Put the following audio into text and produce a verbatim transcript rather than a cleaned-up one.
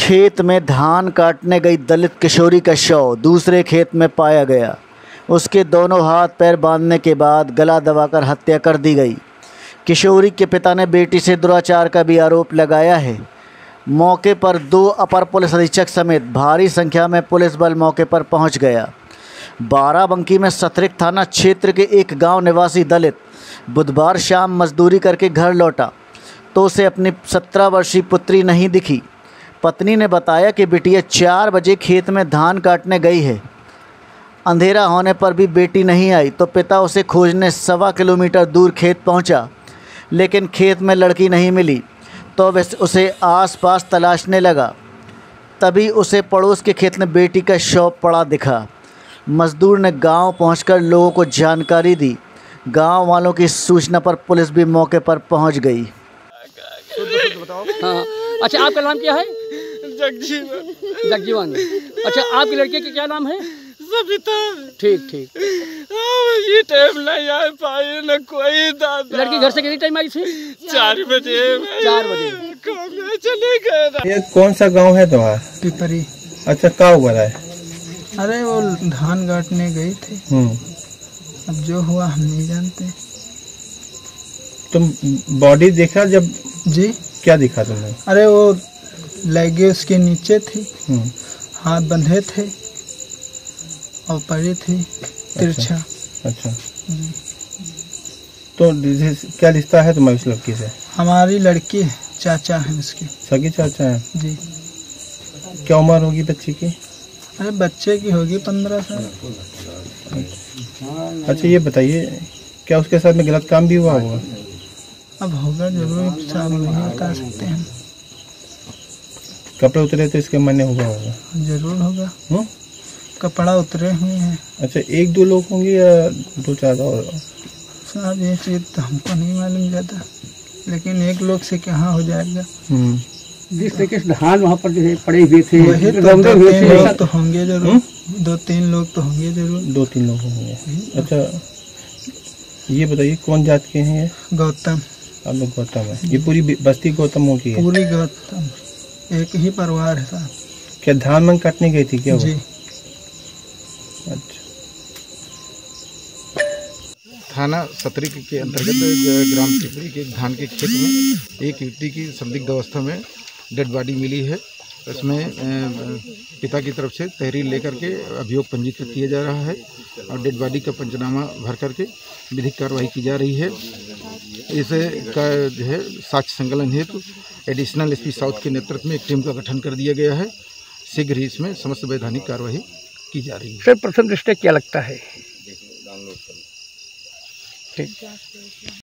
खेत में धान काटने गई दलित किशोरी का शव दूसरे खेत में पाया गया। उसके दोनों हाथ पैर बांधने के बाद गला दबाकर हत्या कर दी गई। किशोरी के पिता ने बेटी से दुराचार का भी आरोप लगाया है। मौके पर दो अपर पुलिस अधीक्षक समेत भारी संख्या में पुलिस बल मौके पर पहुंच गया। बाराबंकी में सतरिक थाना क्षेत्र के एक गांव निवासी दलित बुधवार शाम मजदूरी करके घर लौटा तो उसे अपनी सत्रह वर्षीय पुत्री नहीं दिखी। पत्नी ने बताया कि बिटिया चार बजे खेत में धान काटने गई है। अंधेरा होने पर भी बेटी नहीं आई तो पिता उसे खोजने सवा किलोमीटर दूर खेत पहुंचा, लेकिन खेत में लड़की नहीं मिली तो वह उसे आसपास तलाशने लगा। तभी उसे पड़ोस के खेत में बेटी का शव पड़ा दिखा। मजदूर ने गांव पहुंचकर लोगों को जानकारी दी। गांव वालों की सूचना पर पुलिस भी मौके पर पहुंच गई। हाँ, अच्छा आपका नाम क्या है? जगजीवन। जगजीवन। अच्छा आपकी लड़की का क्या नाम है? सविता। ठीक ठीक। ये टाइम नहीं आ पाई न कोई दादा। लड़की घर से कितनी टाइम आई थी? चार बजे। चार बजे में चले गए। ये कौन सा गांव है तुम्हारा? पिपरी। अच्छा, क्या हुआ है? अरे वो धान काटने गई थी। अब जो हुआ हम नहीं जानते। तुम बॉडी देखा जब? जी। क्या दिखा तुमने? अरे वो लेगे उसके नीचे थी, हाथ बंधे थे और पड़ी थी तिरछा। अच्छा, अच्छा। तो क्या रिश्ता है तुम्हारी उस लड़की से? हमारी लड़की है, चाचा है उसकी। सगी चाचा है जी। क्या उम्र होगी बच्ची की? अरे बच्चे की होगी पंद्रह साल। अच्छा ये बताइए, क्या उसके साथ में गलत काम भी हुआ होगा? अब होगा जरूर, साहब नहीं बता सकते हैं। कपड़े उतरे तो इसके मायने होगा होगा जरूर होगा। हुँ? कपड़ा उतरे हुए हैं। अच्छा, एक दो लोग होंगे या दो चार और? साहब ये चीज़ तो हमको नहीं मालूम जाता, लेकिन एक लोग से कहाँ हो जाएगा। जिस तरीके से धान वहाँ पर जो पड़े हुए थे, वही तो दो तीन लोग तो होंगे जरूर। दो तीन लोग तो होंगे जरूर। दो तीन लोग होंगे। अच्छा ये बताइए, कौन जात के हैं ये? गौतम। आप लोग गौतम है? ये पूरी बस्ती गौतमों की है? पूरी गौतम, एक ही परिवार है साहब। क्या धान मन काटने गई थी क्या? जी। अच्छा। थाना सतरिक के अंतर्गत ग्राम पिपरी के धान के खेत में एक युवती की संदिग्ध अवस्था में डेड बॉडी मिली है। इसमें पिता की तरफ से तहरीर लेकर के अभियोग पंजीकृत किया जा रहा है और डेड बॉडी का पंचनामा भर करके विधिक कार्रवाई की जा रही है। इसे का जो है साक्ष्य संकलन हेतु एडिशनल एसपी साउथ के नेतृत्व में एक टीम का गठन कर दिया गया है। शीघ्र ही इसमें समस्त वैधानिक कार्रवाई की जा रही है। सर प्रथम दृष्टया क्या लगता है? ठीक।